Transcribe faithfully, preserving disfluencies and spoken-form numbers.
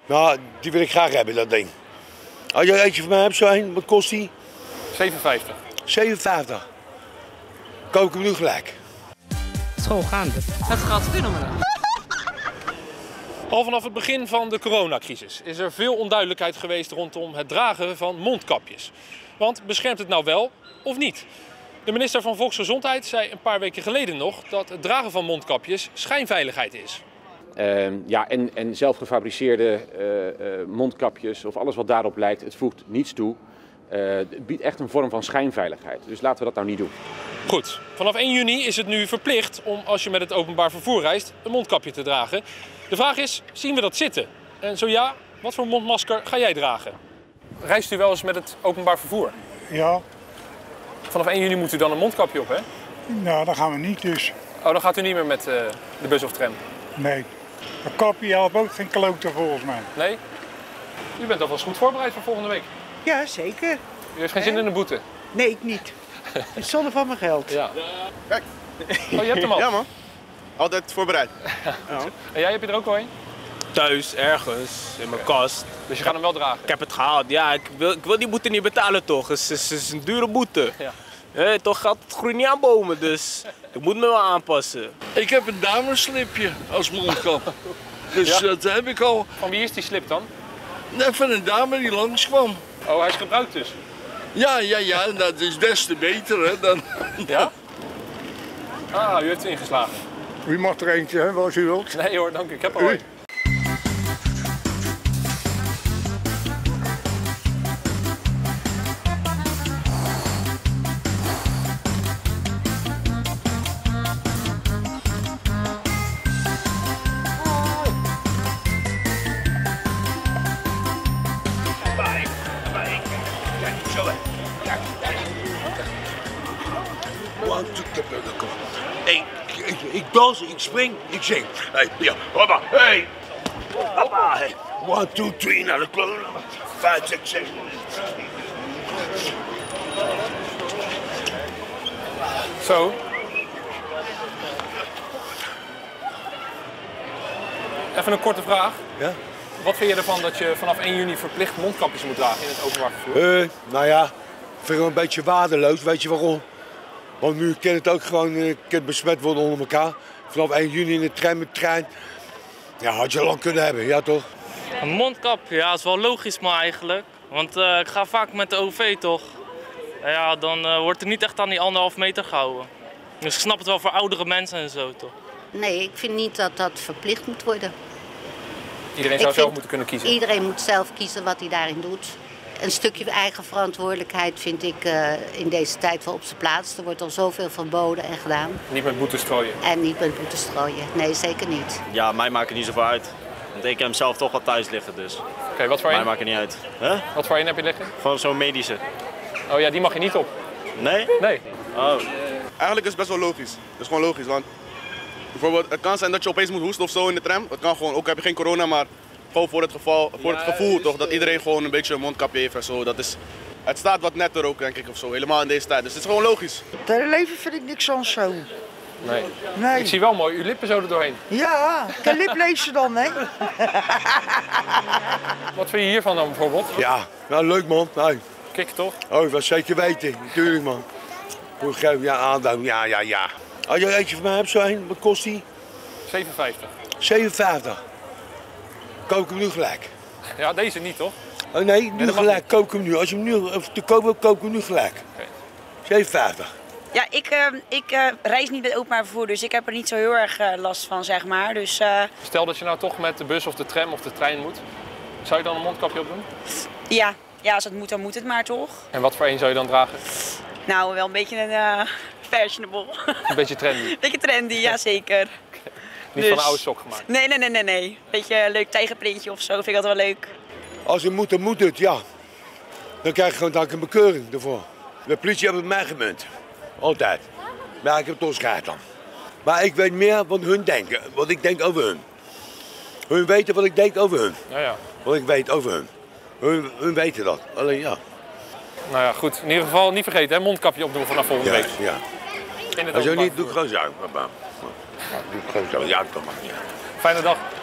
Nou, die wil ik graag hebben, dat ding. Als jij eentje van mij hebt, zo een, wat kost die? zeven vijftig. zeven vijftig. Koop ik hem nu gelijk. Het is gewoon gaande. Het gaat fenomenaal. Al vanaf het begin van de coronacrisis is er veel onduidelijkheid geweest rondom het dragen van mondkapjes. Want beschermt het nou wel of niet? De minister van Volksgezondheid zei een paar weken geleden nog dat het dragen van mondkapjes schijnveiligheid is. Uh, ja, en, en zelfgefabriceerde uh, uh, mondkapjes of alles wat daarop lijkt, het voegt niets toe. Uh, het biedt echt een vorm van schijnveiligheid. Dus laten we dat nou niet doen. Goed, vanaf één juni is het nu verplicht om als je met het openbaar vervoer reist een mondkapje te dragen. De vraag is, zien we dat zitten? En zo ja, wat voor mondmasker ga jij dragen? Reist u wel eens met het openbaar vervoer? Ja. Vanaf één juni moet u dan een mondkapje op, hè? Nou, dat gaan we niet dus. Oh, dan gaat u niet meer met uh, de bus of tram? Nee. Een kapje helpt ook geen klote volgens mij. Nee? U bent alvast goed voorbereid voor volgende week. Ja, zeker. U heeft geen zin in een boete? Nee, ik niet. Het is zonde van mijn geld. Ja. Kijk. Oh, je hebt hem al? Ja man. Altijd voorbereid. Ja. En jij, heb je er ook al een? Thuis, ergens, in mijn kast. Dus je gaat hem wel dragen? Ik heb het gehaald. Ja, ik wil, ik wil die boete niet betalen toch. Het is, het is een dure boete. Ja. Hey, toch gaat het groeit niet aan bomen, dus ik moet me wel aanpassen. Ik heb een dameslipje als mondkap. Dus ja? dat heb ik al. Van wie is die slip dan? Net van een dame die langskwam. Oh, hij is gebruikt dus? Ja, ja, ja, dat is des te beter hè, dan... Ja? Ah, u heeft er ingeslagen. U mag er eentje, hè, als u wilt. Nee hoor, dank u. Ik heb al een. Ik, ik, ik dans, ik spring, ik zing. Hey, ja, hoppa, hey. Hoppa, hey. One, two, three, naar de klok. Vijf, zes, zeven. Zo. Even een korte vraag. Ja? Wat vind je ervan dat je vanaf één juni verplicht mondkapjes moet dragen in het openbaar vervoer? Uh, nou ja, ik vind het een beetje waardeloos, weet je waarom? Want nu kan het ook gewoon uh, kan besmet worden onder elkaar. Vanaf één juni in de tram, de trein. Ja, had je lang kunnen hebben, ja toch? Een mondkap, ja, is wel logisch maar eigenlijk. Want uh, ik ga vaak met de O V toch. En ja, dan uh, wordt er niet echt aan die anderhalf meter gehouden. Dus ik snap het wel voor oudere mensen en zo toch. Nee, ik vind niet dat dat verplicht moet worden. Iedereen zou zelf moeten kunnen kiezen? Iedereen moet zelf kiezen wat hij daarin doet. Een stukje eigen verantwoordelijkheid vind ik uh, in deze tijd wel op zijn plaats. Er wordt al zoveel verboden en gedaan. Niet met boete strooien? En niet met boete strooien, nee zeker niet. Ja, mij maakt het niet zoveel uit. Want ik heb hem zelf toch wel thuis liggen dus. Oké, okay, wat voor mij een? maakt het niet uit. Huh? Wat voor een heb je liggen? Gewoon zo'n medische. Oh ja, die mag je niet op? Nee? Nee. Oh. Eigenlijk is het best wel logisch. Het is gewoon logisch, want bijvoorbeeld het kan zijn dat je opeens moet hoesten of zo in de tram. Dat kan gewoon, ook heb je geen corona, maar gewoon voor het, geval, voor het gevoel toch, dat iedereen gewoon een beetje een mondkapje heeft en zo. Dat is, het staat wat netter ook denk ik of zo, helemaal in deze tijd. Dus het is gewoon logisch. Daar leven vind ik niks aan zo. Nee. Nee. Ik zie wel mooi uw lippen zo er doorheen. Ja, de liplezen dan, hè? Wat vind je hiervan dan bijvoorbeeld? Ja, nou leuk man. Nee. Kik toch? Oh, dat zeker weten, natuurlijk man. Hoe geef je ja, aanduiding? Ja, ja, ja. Als jij eentje van mij hebt, zo een, wat kost die? zeven vijftig. zeven vijftig. Koop ik hem nu gelijk. Ja, deze niet toch? Oh nee, nu gelijk. Koop ik hem nu. Als je hem nu te koop wil, koop ik hem nu gelijk. Okay. zeven vijftig. Ja, ik, uh, ik uh, reis niet met openbaar vervoer, dus ik heb er niet zo heel erg uh, last van, zeg maar. Dus, uh... Stel dat je nou toch met de bus of de tram of de trein moet. Zou je dan een mondkapje opdoen? Ja, ja, als het moet, dan moet het maar toch. En wat voor een zou je dan dragen? Nou, wel een beetje een uh, fashionable. Een beetje trendy? Beetje trendy, ja zeker. Niet dus... van een oude sok gemaakt? Nee, nee, nee, nee, nee. Beetje een leuk tijgerprintje of zo, vind ik altijd wel leuk. Als het moet, dan moet het, ja. Dan krijg je gewoon dan een bekeuring ervoor. De politie heeft het mij gemunt. Altijd. Maar ik heb toch schijt dan. Maar ik weet meer wat hun denken, wat ik denk over hun. Hun weten wat ik denk over hun. Ja, ja. Wat ik weet over hun. Hun, hun weten dat, alleen ja. Nou ja, goed. In ieder geval niet vergeten, hè? Mondkapje opdoen vanaf volgende ja, week. Ja. In het Als je niet, doe ik gewoon zo. Ja, doe ik gewoon zo. Ja, kom maar. Ja. Fijne dag.